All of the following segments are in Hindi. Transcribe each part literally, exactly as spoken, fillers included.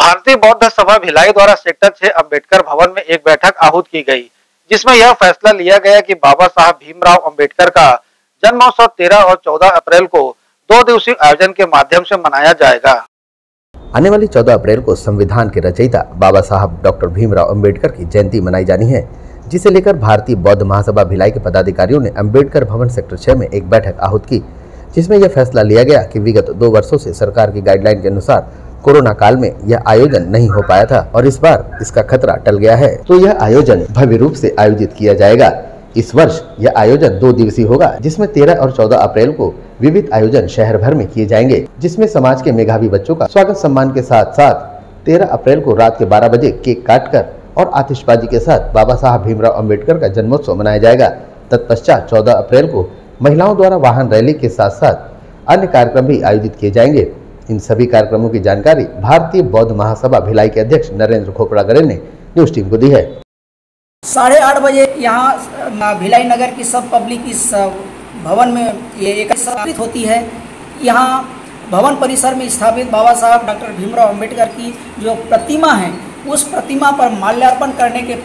भारतीय बौद्ध सभा भिलाई द्वारा सेक्टर छह अम्बेडकर भवन में एक बैठक आहूत की गई, जिसमें यह फैसला लिया गया कि बाबा साहब भीमराव अंबेडकर का जन्मोत्सव तेरह और चौदह अप्रैल को दो दिवसीय आयोजन के माध्यम से मनाया जाएगा। आने वाली चौदह अप्रैल को संविधान के रचयिता बाबा साहब डॉक्टर भीमराव अंबेडकर की जयंती मनाई जानी है, जिसे लेकर भारतीय बौद्ध महासभा भिलाई के पदाधिकारियों ने अंबेडकर भवन सेक्टर छह में एक बैठक आहूत की, जिसमें यह फैसला लिया गया कि विगत दो वर्षों से सरकार की गाइडलाइन के अनुसार कोरोना काल में यह आयोजन नहीं हो पाया था और इस बार इसका खतरा टल गया है, तो यह आयोजन भव्य रूप से आयोजित किया जाएगा। इस वर्ष यह आयोजन दो दिवसीय होगा, जिसमें तेरह और चौदह अप्रैल को विविध आयोजन शहर भर में किए जाएंगे, जिसमें समाज के मेधावी बच्चों का स्वागत सम्मान के साथ साथ तेरह अप्रैल को रात के बारह बजे केक काटकर और आतिशबाजी के साथ बाबा साहब भीमराव अंबेडकर का जन्मोत्सव मनाया जाएगा। तत्पश्चात चौदह अप्रैल को महिलाओं द्वारा वाहन रैली के साथ साथ अन्य कार्यक्रम भी आयोजित किए जाएंगे। इन सभी कार्यक्रमों की जानकारी भारतीय बौद्ध महासभा भिलाई के अध्यक्ष नरेंद्र खोपड़ागरे ने न्यूज टीम को दी है। साढ़े आठ बजे यहाँ भिलाई नगर की सब पब्लिक इस भवन में ये एकत्रित होती है। यहाँ भवन परिसर में स्थापित बाबा साहब डॉक्टर भीमराव अंबेडकर की जो प्रतिमा है, उस प्रतिमा पर माल्यार्पण करने के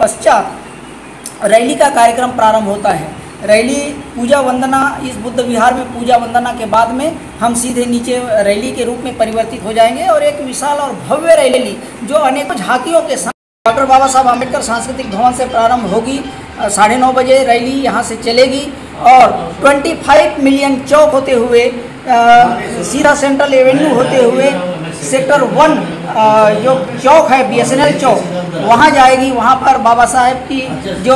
पश्चात रैली का कार्यक्रम प्रारंभ होता है। रैली पूजा वंदना, इस बुद्ध विहार में पूजा वंदना के बाद में हम सीधे नीचे रैली के रूप में परिवर्तित हो जाएंगे और एक विशाल और भव्य रैली जो अनेकों झांकियों के साथ डॉक्टर बाबा साहब अम्बेडकर सांस्कृतिक भवन से प्रारंभ होगी। साढ़े नौ बजे रैली यहाँ से चलेगी और पच्चीस मिलियन चौक होते हुए सीधा सेंट्रल एवेन्यू होते हुए सेक्टर वन जो चौक है बी एस एन एल चौक, वहाँ जाएगी। वहाँ पर बाबा साहब की जो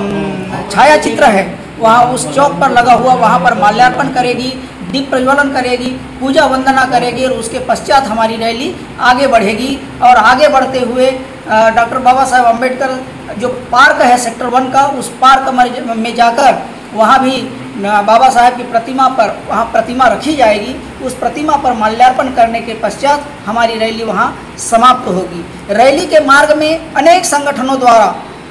छाया चित्र है वहाँ उस चौक पर लगा हुआ, वहाँ पर माल्यार्पण करेगी, दीप प्रज्वलन करेगी, पूजा वंदना करेगी और उसके पश्चात हमारी रैली आगे बढ़ेगी। और आगे बढ़ते हुए डॉक्टर बाबा साहब अम्बेडकर जो पार्क है सेक्टर वन का, उस पार्क में जाकर वहाँ भी बाबा साहब की प्रतिमा पर वहाँ प्रतिमा रखी जाएगी। उस प्रतिमा पर माल्यार्पण करने के पश्चात हमारी रैली वहाँ समाप्त होगी। रैली के मार्ग में अनेक संगठनों द्वारा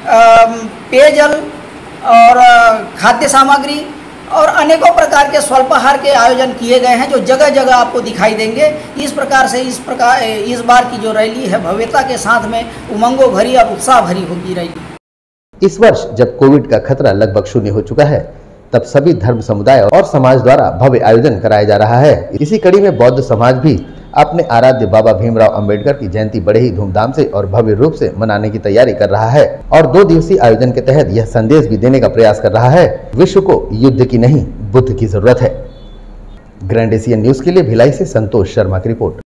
पेयजल और खाद्य सामग्री और अनेकों प्रकार के स्वल्पाहार के आयोजन किए गए हैं, जो जगह जगह आपको दिखाई देंगे। इस प्रकार से इस प्रकार इस बार की जो रैली है भव्यता के साथ में उमंगों भरी और उत्साह भरी होगी रैली। इस वर्ष जब कोविड का खतरा लगभग शून्य हो चुका है, तब सभी धर्म समुदाय और समाज द्वारा भव्य आयोजन कराया जा रहा है। इसी कड़ी में बौद्ध समाज भी अपने आराध्य बाबा भीमराव अंबेडकर की जयंती बड़े ही धूमधाम से और भव्य रूप से मनाने की तैयारी कर रहा है और दो दिवसीय आयोजन के तहत यह संदेश भी देने का प्रयास कर रहा है, विश्व को युद्ध की नहीं बुद्ध की जरूरत है। ग्रैंड एशियन न्यूज के लिए भिलाई से संतोष शर्मा की रिपोर्ट।